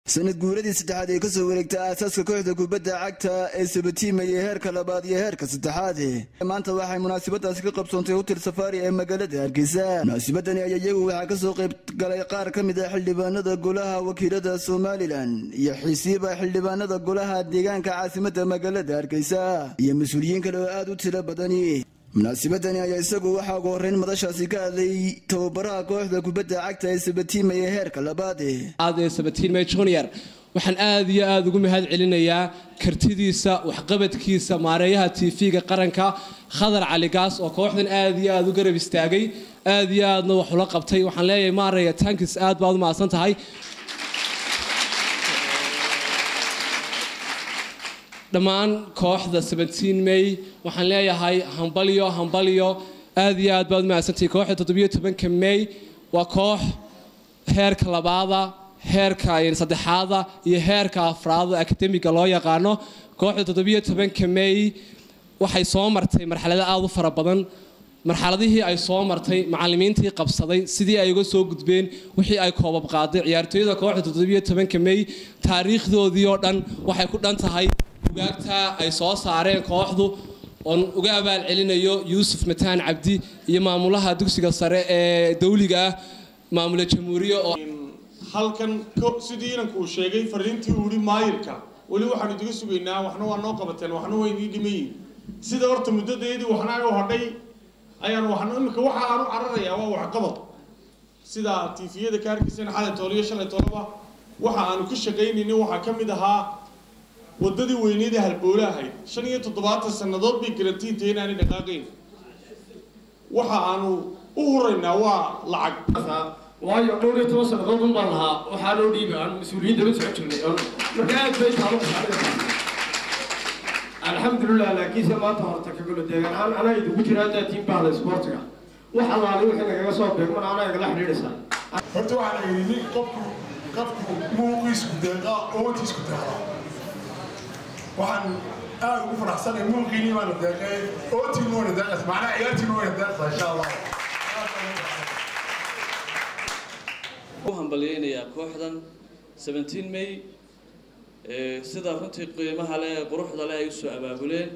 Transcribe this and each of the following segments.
sanad guuradii saddexaad ee ka soo wareegtay aasaaska kooxda kubadda cagta ee Sabatiima ee heerka labaad iyo heerka saddexaad maanta waxay munaasabadaas ka qabsoontay hotel Safari ee magaalada Hargeysa. Munaasabadani ayaa iyagu waxaa ka soo qayb galay qaar ka mid ah xildhibaanada golaha wakiilada Somaliland iyo xisiiba xildhibaanada golaha deegaanka caasimadda magaalada Hargeysa iyo mas'uuliyiin kale oo aad u tiro badan. munaasabadani ayaa isagu waxaa ugu horeyn madashaasi ka hadlay tababaraha kooxda kubadda cagta ee Sabatiima ee heerka labaad ee Sabatiima Junior. waxaan aad iyo aad ugu mahad celinayaa kartidiisa waxqabadkiisa maareeyaha TV-ga qaranka Khadar Cali Gaas oo kooxdan aad iyo aad u garab istaagay aad iyo aadna wax ula qabtay. waxaan leeyahay maareeya tankis aad baad u mahadsan tahay. dhammaan kooxda 17 May waxaan leeyahay hambalyo aad iyo aad baad u mahadsantahay. kooxda 17 May waa koox heerka labaada heerka saddexaada iyo heerka afraad akademiga loo yaqaano. kooxda 17 May waxay soo martay marxalado aad u fara badan. marxaladihii ay soo martay macallimiintii qabsaday sidii ay uga soo gudbeen wixii ay koobab qaaday ciyaartooyda kooxda 17 May taariikhdoodii oo dhan waxay ku dhan tahay bugaagta ay soo saareen kooxdu oo uga abaal celinayo Yuusuf Mataan Cabdi iyo maamulaha dugsiga sare ee dawliga maamula jamhuuriyo oo halkan sidii inanku sheegay fariintii uu yiri maayirka wali waxaan idiga sugaynaa waxna waa noo qabateen waxna way idin dhimayeen sida horta muddadeedii waxna ay hadhay ayaan waxna imika waxa aan u cararayaa waa wax qabad sida TV-yada ka arkaysan xalay tooliyo shalay toolaba waxa aan ku shaqaynayno waxa kamid ahaa wadadii weyneeda halboolahay 57 sanadood bay garantiintay inaan dhaqaaqayn waxa aanu u horeynaa waa lacag waayo dhowr iyo 10 sanadood un baan lahaa waxaa loo dhiibay aan mas'uuliyiin daba soo jirnay markaa aad bay taalo alxamdulillah laakiin maanta horta ka galo deegaan ana idigu jiraa tiim baada sportiga waxa laali wixii naga soo beegman ana igala xiriiraysaa horta waxa la yiri qofku muuqiisku deeqa oo tisku taala waxaan aad ugu faraxsanahay muuqiini waan deeqay oo tiimoona deeqas macna ciyaartii oo deeqas insha Allah waxaan balyeynaya kooxdan 17 May sida runtii qiimaha leh quruxda leh ay soo abaabuleen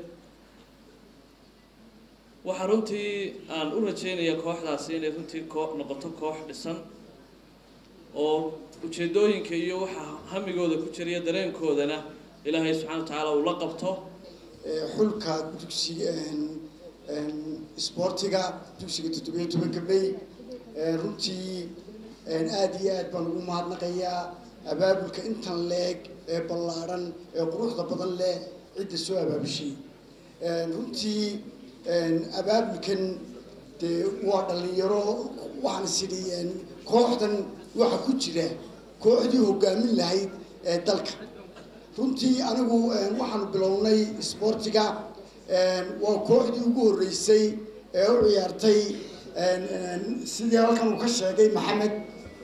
waxa runtii aan u rajeynayaa kooxdaasi inay runtii noqoto koox dhisan oo ujeedooyinka iyo waxa hamigooda ku jira dareenkoodana ilaahay subxaanahu wa ta'aala uu la qabto xulka dugsiga sportiga dugsiga 17 May runtii aad iyo aad baan ugu mahadnaqayaa abaabulka intan leeg ee ballaaran ee quruxda badan leh cidda soo abaabushay runtii abaabulkan waa dhalinyaro waxaan sidii kooxdan waxa ku jira kooxdii hogaamin lahayd ee dalka runtii anigu waxaan bilownay sportiga waa kooxdii ugu horeysay ee u ciyaartay sidii halkan uu ka sheegay Maxamed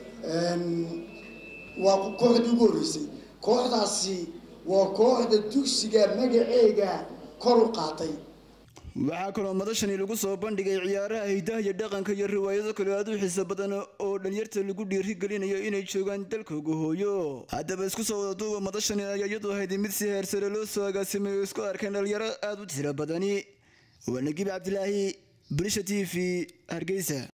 waa kooxdii ugu horeysay kooxdaasi waa kooxda dugsiga magaceega kor u qaatay. waxaa kaloo madashani lagu soo bandhigay ciyaaraha hidaha iyo dhaqanka iyo riwaayado kale aad u xiiso badan oo dhalinyarta lagu dhiirigelinayo inay joogaan dalkooda hooyo. haddaba isku soo wada duuba madashani ayaa iyadu ahayd mid si heer sare loo soo agaasimay oo isku arkeen dhalinyaro aad u tiro badani. waa Nagiib Cabdilaahi Bulsha TV Hargeysa.